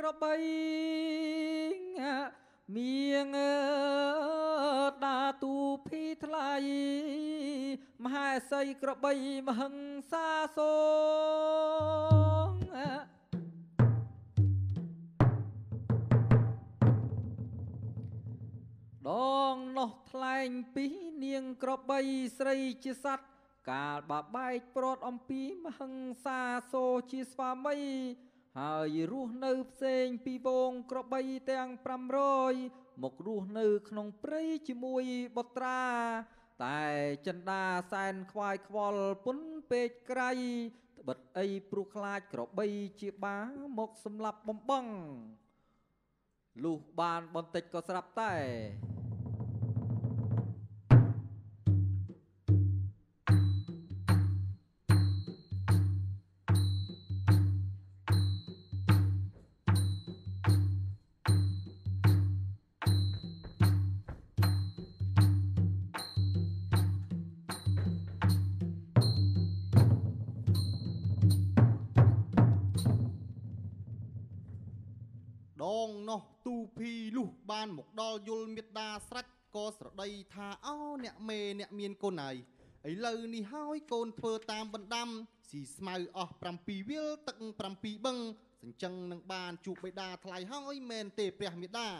ក្របីមៀងដាទូភីថ្លៃមហេសីក្របីមហិង្សាសងដងនោះថ្លែងពីនាងក្របីស្រីជាសត្វកាលបបែកព្រាត់អំពីមហិង្សាសូជាស្វាមីហើយរស់នៅផ្សេងពីវងក្របីទាំង500មករស់នៅក្នុងព្រៃជាមួយបុត្រាតែចិន្តាសែនខ្វាយខ្វល់ពុនពេកក្រៃត្បិតអីព្រោះខ្លាចក្របីជាបាមកសម្លាប់បំបងលុះបានបន្តិចក៏ស្រាប់តែដងនោះទូភីលុះបានមកដល់យល់មេត្តាស្រេចក៏ស្រដីថាអោអ្នកមេអ្នកមានកូនហើយឥឡូវនេះហើយកូនធ្វើតាមបណ្ដាំស៊ីស្មៅអស់7វាលទឹក7បឹងសញ្ចឹងនឹងបានជួបបិតាថ្លៃហើយមែនទេព្រះមេតា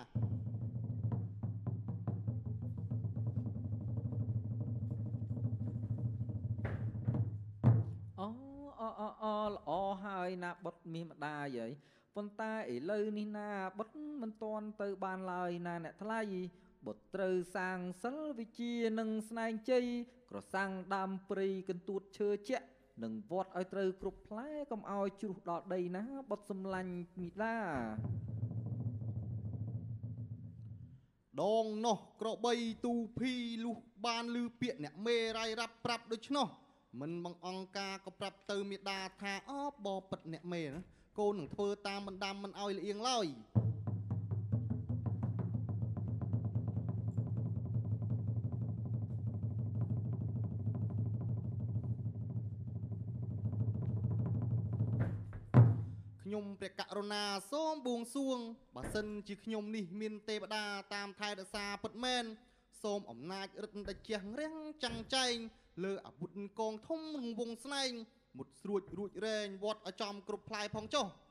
ល្អហើយណាបុតមាសម្ដាយប៉ុន្តែឥឡូវនេះណាបុតមិនទាន់ទៅបានឡើយណាអ្នកថ្លៃបុតត្រូវសាងសិលវិជានិងស្នែងជ័យក្រសាំងដើមព្រៃកន្ទួតឈើជាក់និងវត្តឲ្យត្រូវគ្រប់ផ្លែកុំឲ្យជ្រុះដល់ដីណាបុតសំឡាញ់មីដាដងនោះក្របីទូភីលុះបានឮពាក្យអ្នកមេរាយរាប់ប្រាប់ដូច្នោះមិនបងអង្គការក៏ប្រាប់ទៅមេដាថាអបពិតអ្នកមេណាកូននឹងធ្វើតាមបណ្ដាំមិនឲ្យលៀងឡើយខ្ញុំព្រះករុណាសូមបួងសួងបើសិនជាខ្ញុំនេះមានទេវតាតាមថែរក្សាពិតមែនសូមអំណាចរឹតតជះរាំងចាំងចែងលើអាវុធកងធំរង្វង់ស្នែងមុតស្រួចរួចរែងវត្តឲ្យចំគ្រប់ផ្លែផងចុះ